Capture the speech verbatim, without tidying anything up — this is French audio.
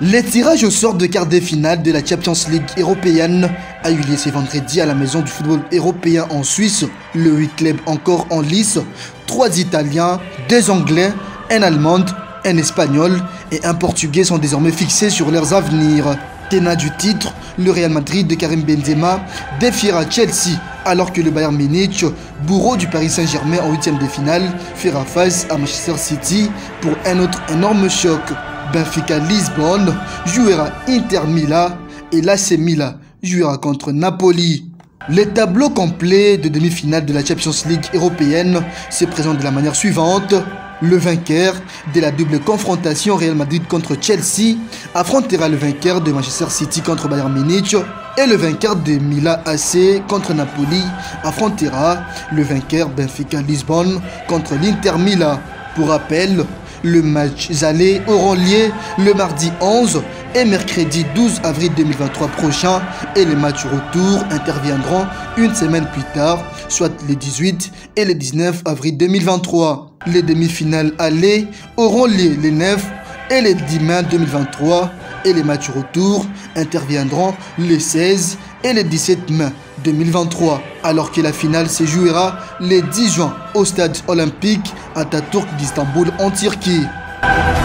Les tirages au sort de quart de finale de la Champions League européenne a eu lieu ce vendredi à la maison du football européen en Suisse. Le huit clubs encore en lice, trois Italiens, deux Anglais, un Allemand, un Espagnol et un Portugais sont désormais fixés sur leurs avenirs. Tenant du titre, le Real Madrid de Karim Benzema défiera Chelsea alors que le Bayern Munich, bourreau du Paris Saint-Germain en huitième de finale, fera face à Manchester City pour un autre énorme choc. Benfica Lisbonne jouera Inter Milan et l'A C Milan jouera contre Napoli. Les tableaux complets de demi-finale de la Champions League européenne se présentent de la manière suivante. Le vainqueur de la double confrontation Real Madrid contre Chelsea affrontera le vainqueur de Manchester City contre Bayern Munich et le vainqueur de Milan A C contre Napoli affrontera le vainqueur Benfica Lisbonne contre l'Inter Milan. Pour rappel, les matchs allés auront lieu le mardi onze et mercredi douze avril deux mille vingt-trois prochain et les matchs retour interviendront une semaine plus tard, soit les dix-huit et les dix-neuf avril deux mille vingt-trois. Les demi-finales allées auront lieu les neuf et les dix mai deux mille vingt-trois et les matchs retour interviendront les seize et les dix-sept mai deux mille vingt-trois, alors que la finale se jouera le dix juin au stade olympique Atatürk d'Istanbul en Turquie.